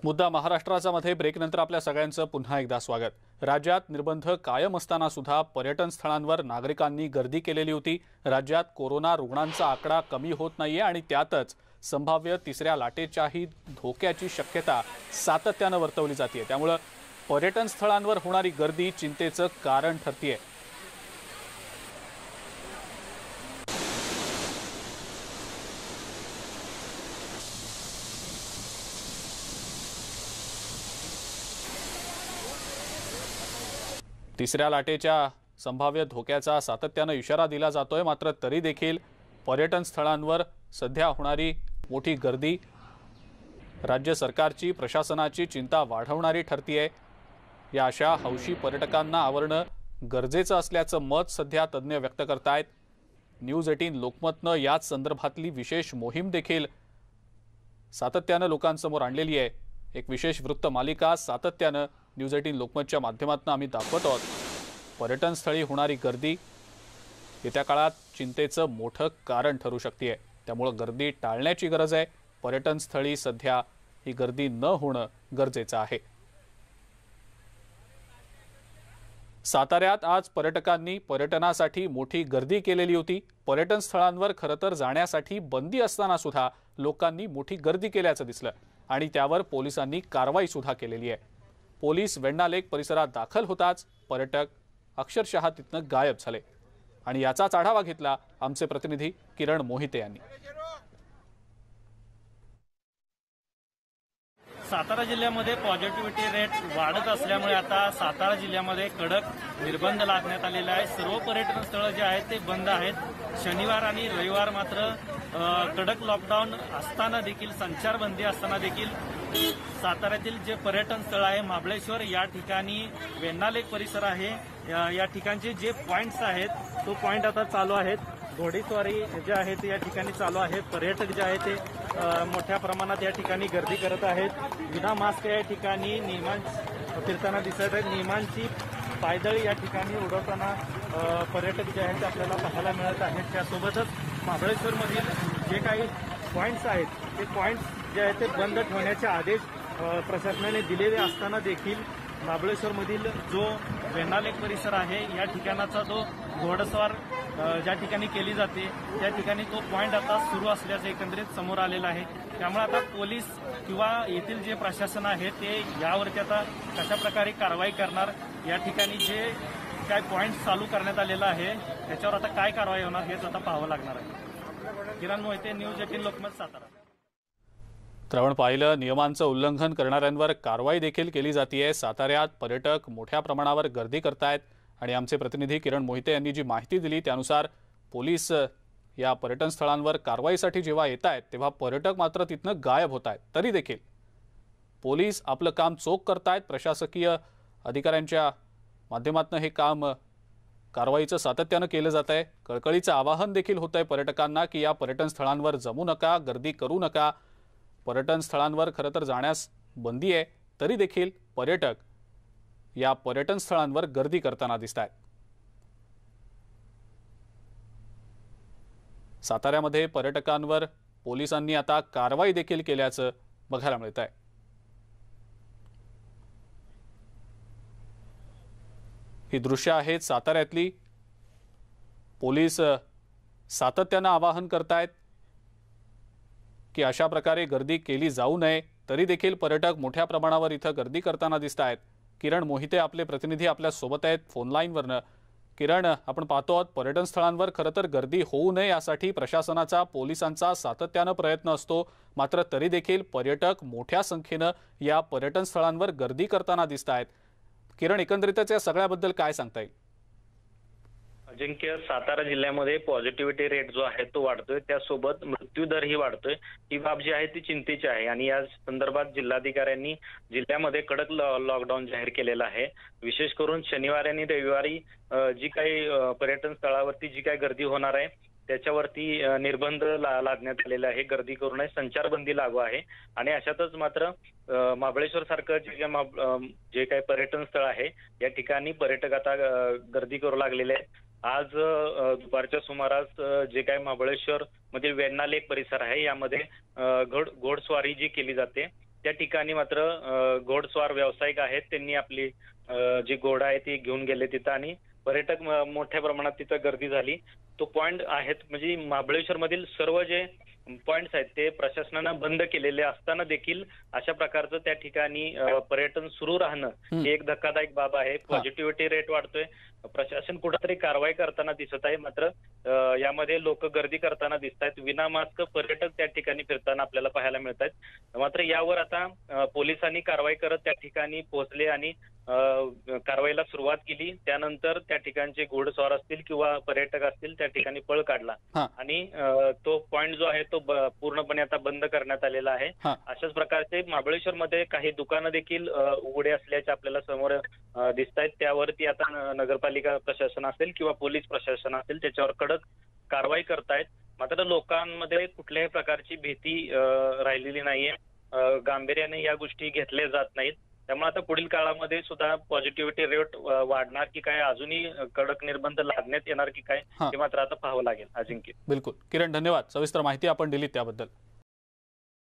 मुद्दा महाराष्ट्राचा मध्ये ब्रेकनंतर आपल्या सगळ्यांचं पुन्हा एकदा स्वागत। राज्यात निर्बंध कायम असताना सुद्धा पर्यटन स्थळांवर नागरिकांनी गर्दी केलेली होती। राज्यात कोरोना रुग्णांचा आकडा कमी होत नाहीये आणि त्यातच संभाव्य तिसऱ्या लाटेच्याही धोक्याची शक्यता सातत्याने वर्तवली जाते। त्यामुळे पर्यटन स्थळांवर होणारी गर्दी चिंतेचं कारण ठरतेय। तिसऱ्या लाटेच्या संभाव्य धोक्याचा सातत्याने इशारा दिला जातोय, मात्र तरी देखील पर्यटन स्थळांवर सध्या होणारी मोठी गर्दी राज्य सरकारची प्रशासनाची चिंता वाढवणारी ठरतेय। या अशा हौशी पर्यटकांना आवरणं गरजेचं असल्याचं मत सध्या तज्ञ व्यक्त करतायत। न्यूज 18 लोकमतनं याच संदर्भातली विशेष मोहीम देखील सातत्याने लोकांसमोर आणलेली आहे। एक विशेष वृत्त मालिका सातत्याने न्यूज 18 लोकमतच्या माध्यमातून आम्ही दाखवत आहोत। पर्यटन स्थळी होणारी गर्दी येत्या काळात चिंतेचं मोठं कारण ठरू शकते, त्यामुळे गर्दी टाळण्याची गरज आहे। पर्यटन स्थळी सध्या ही गर्दी न होणं गरजेचं आहे। साताऱ्यात आज पर्यटकांनी पर्यटनासाठी मोठी गर्दी केलेली होती। पर्यटन स्थळांवर खरतर जाण्यासाठी बंदी असताना सुद्धा लोकांनी मोठी गर्दी केल्याचं दिसलं आणि त्यावर पोलिसांनी कारवाई सुद्धा केलेली आहे। पोलीस वेण्णा लेक परिसरात दाखल होताच पर्यटक अक्षरशः तिथनं गायब झाले आणि याचाच आढावा घेतला आमचे प्रतिनिधी किरण मोहिते यांनी। सातारा जिल्ह्यामध्ये पॉझिटिव्हिटी रेट वाढत असल्यामुळे आता सातारा जिल्ह्यामध्ये कडक निर्बंध लादण्यात आलेले आहे। सर्व पर्यटन स्थळं जे आहेत ते बंद आहेत। शनिवार आणि रविवार मात्र कडक लॉकडाऊन असताना देखील, संचारबंदी असताना देखील साताऱ्यातील जे पर्यटन स्थळ आहे महाबळेश्वर, या ठिकाणी वेण्णा लेक परिसर आहे, या ठिकाणचे जे पॉइंट्स आहेत तो पॉइंट आता चालू आहेत। घोडेस्वारी जे आहे ते या ठिकाणी चालू आहे। पर्यटक जे आहे ते मोठ्या प्रमाणात या ठिकाणी गर्दी करत आहेत। विना मास्क या ठिकाणी फिरताना दिसत आहेत। नियमांची पायदळी या ठिकाणी उडवताना पर्यटक जे आहेत आपल्याला पाहायला मिळत आहेत। त्यासोबतच महाबळेश्वरमधील जे काही पॉइंट्स आहेत ते पॉइंट्स जे आहेत ते बंद ठेवण्याचे आदेश प्रशासनाने दिलेले असताना देखील महाबळेश्वरमधील जो वेण्णा लेक परिसर आहे या ठिकाणाचा जो घोडस्वार ज्या ठिकाणी केली जाते त्या ठिकाणी तो पॉइंट आता सुरू असल्याचं एकंदरीत समोर आलेलं आहे। त्यामुळे आता पोलीस किंवा येथील जे प्रशासन आहे ते यावरती आता कशा प्रकारे कारवाई करणार, या ठिकाणी जे काय पॉइंट चालू करण्यात आलेला आहे त्याच्यावर आता काय कारवाई होणार हेच आता पाहावं लागणार आहे। किरण मोहिते, न्यूज 18 लोकमत, सातारा। तर आपण पाहिलं, नियमांचं उल्लंघन करणाऱ्यांवर कारवाई देखील केली जाते। साताऱ्यात पर्यटक मोठ्या प्रमाणावर गर्दी करतायत आणि आमचे प्रतिनिधी किरण मोहिते यांनी जी माहिती दिली त्यानुसार पोलीस या पर्यटन स्थळांवर कारवाईसाठी जेव्हा येत आहेत तेव्हा पर्यटक मात्र तिथनं गायब होत आहेत। तरी देखील पोलीस आपलं काम चोख करतायत। प्रशासकीय अधिकाऱ्यांच्या माध्यमातून हे काम कारवाईचं सातत्यानं केलं जात आहे। कळकळीचं आवाहन देखील होत आहे पर्यटकांना की या पर्यटन स्थळांवर जमू नका, गर्दी करू नका। पर्यटन स्थळांवर खरं तर जाण्यास बंदी आहे, तरी देखील पर्यटक या पर्यटन स्थळांवर गर्दी करताना दिसतात। साताऱ्यामध्ये पर्यटकांवर पोलिसांनी आता कारवाई देखील केल्याचं बघायला मिळत आहे। ही दृश्य आहेत साताऱ्यातली। पोलीस सातत्यानं आवाहन करतायत की अशा प्रकारे गर्दी केली जाऊ नये, तरी देखील पर्यटक मोठ्या प्रमाणावर इथं गर्दी करताना दिसत आहेत। किरण मोहिते आपले प्रतिनिधी आपल्या सोबत आहेत फोन लाईनवरनं। किरण, आपण पाहतो आहोत पर्यटन स्थळांवर खरं तर गर्दी होऊ नये यासाठी प्रशासनाचा, पोलिसांचा सातत्यानं प्रयत्न असतो, मात्र तरी देखील पर्यटक मोठ्या संख्येनं या पर्यटन स्थळांवर गर्दी करताना दिसत आहेत। किरण, एकंदरीतच या सगळ्याबद्दल काय सांगता येईल? अजिंक्य, सातारा जिल्ह्यामध्ये पॉझिटिव्हिटी रेट जो आहे तो वाढतोय, त्यासोबत मृत्यूदरही वाढतोय। ही बाब जी आहे ती चिंतेची आहे आणि या संदर्भात जिल्हाधिकाऱ्यांनी जिल्ह्यामध्ये कडक लॉकडाऊन जाहीर केलेला आहे। विशेष करून शनिवारी आणि रविवारी जी काही पर्यटन स्थळावरती जी काही गर्दी होणार आहे त्याच्यावरती निर्बंध लादण्यात आलेले आहे। गर्दी करू नये, संचारबंदी लागू आहे आणि अशातच मात्र महाबळेश्वर सारखं जे काही पर्यटन स्थळ आहे या ठिकाणी पर्यटक आता गर्दी करू लागलेले आहेत। आज दुपारच्या सुमारास जे काही महाबळेश्वर मध्ये वेण्णा लेक परिसर आहे यामध्ये घोडस्वारी जी केली जाते त्या ठिकाणी मात्र घोडस्वार व्यावसायिक आहेत, त्यांनी आपली जी घोडा आहे ती घेऊन गेले तिथं आणि पर्यटक मोठ्या प्रमाणात तिथं गर्दी झाली. तो पॉइंट आहेत म्हणजे महाबळेश्वर मधील सर्व जे पॉइंट्स आहेत ते प्रशासनानं बंद केलेले असताना देखील अशा प्रकारचं त्या ठिकाणी पर्यटन सुरू राहणं ही एक धक्कादायक बाब आहे. पॉझिटिव्हिटी रेट वाढतोय, प्रशासन कुठेतरी कारवाई करताना दिसत आहे, मात्र यामध्ये लोक गर्दी करताना दिसत आहेत. विना मास्क पर्यटक त्या ठिकाणी फिरताना आपल्याला पाहायला मिळत आहेत. मात्र यावर आता पोलिसांनी कारवाई करत त्या ठिकाणी पोहोचले आणि कारवाईला सुरुवात केली. त्यानंतर त्या ठिकाणचे घोडस्वार असतील किंवा पर्यटक असतील त्या ठिकाणी पळ काढला आणि तो पॉइंट जो आहे तो पूर्णपणे आता बंद करण्यात आलेला आहे. अशाच प्रकारचे महाबळेश्वर मध्ये काही दुकानं देखील उघडे असल्याचे आपल्याला समोर दिसत आहेत. त्यावरती आता नगरपालिका प्रशासन असेल किंवा पोलीस प्रशासन असेल त्याच्यावर कडक कारवाई करतायत. मात्र लोकांमध्ये कुठल्याही प्रकारची भीती राहिलेली नाहीये, गांभीर्याने या गोष्टी घेतल्या जात नाहीत. त्यामुळे आता पुढील काळामध्ये सुद्धा पॉझिटिव्हिटी रेट वाढणार की काय, अजूनही कडक निर्बंध लादण्यात येणार की काय, हे मात्र आता पाहावं लागेल. अजिंक्य. बिलकुल किरण, धन्यवाद. सविस्तर माहिती आपण दिली त्याबद्दल.